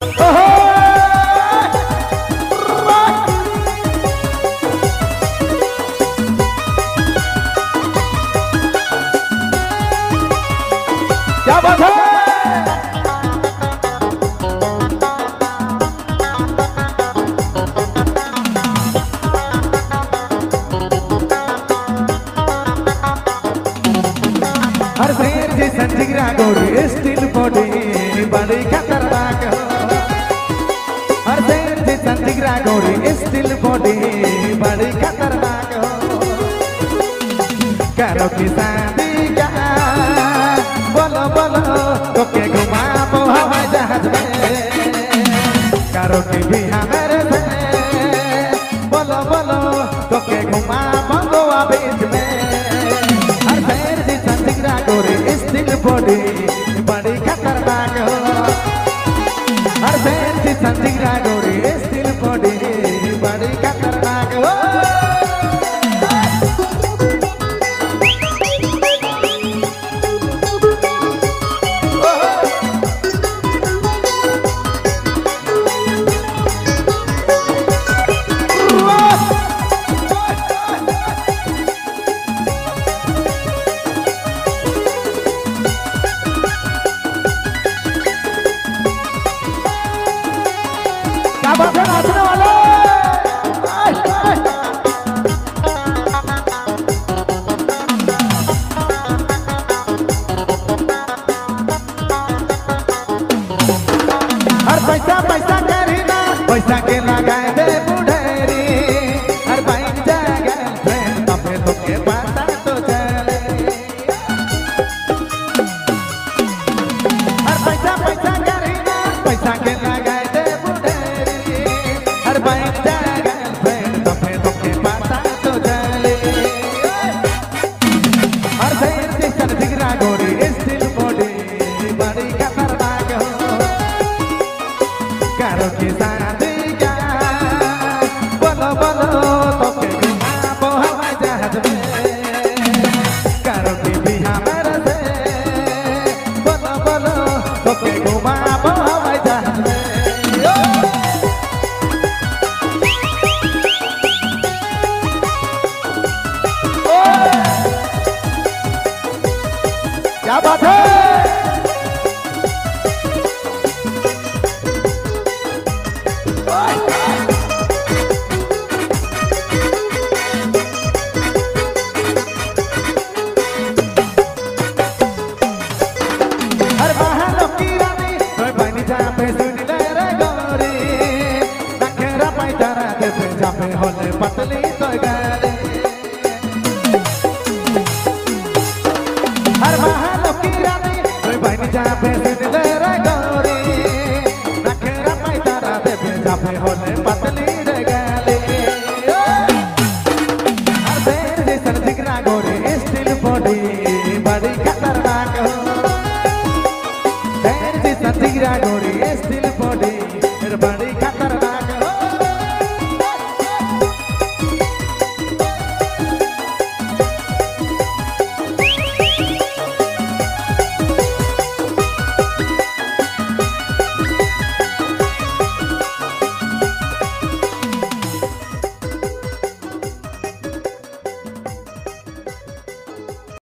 क्या बात है। हर शेर जैसा जिगरा गोरी स्टील बॉडी बड़ी खतरनाक हो। हर शेर जैसा जिगरा गोरी स्टील बॉडी बड़ी खतरनाक हो। करो की शादी का बोलो बोलो तो के घुमाबो हवाई जहाज में। करो की बिहार से बोलो बोलो तो के घुमाबो गोवा बीच में। हर शेर जैसा जिगरा गोरी स्टील बॉडी बड़ी खतरनाक हो। हर शेर जैसा जिगरा गोरी स्टील बॉडी बड़ी खतरनाक हो। क्या बात है नाचने वाले। हर पैसा पैसा करी ना पैसा के लगाए दे बुढ़ेरी। हर बाइक जाएगा फ्रेंड तबे तो के पता तो चले। हर पैसा पैसा करी ना पैसा के लगाए दे हर बाइक जाएगा फ्रेंड तबे तो के पता तो चले। हर शेर जैसा जिगरा गोरी स्टील बॉडी बड़ी खतरनाक हो। करो की शादी का बोलो बोलो तो के घुमाबो हवाई जहाज में। करो की बिहार से बोलो बोलो तो के घुमाबो हवाई जहाज में। क्या बात है। हर बहानों की रानी तो बनी जा पे सुन ले रे गोरी। नखरा पैतारा दे पे जा पे होले पतली तो गाली। हर बहानों की रानी तो बनी जा पे सुन ले रे गोरी। नखरा पैतारा दे पे जा पे होले पतली रे गाली। हर शेर जैसा जिगरा गोरी स्टील बॉडी बड़ी खतरनाक हो। शेर जैसा जिगरा गोरी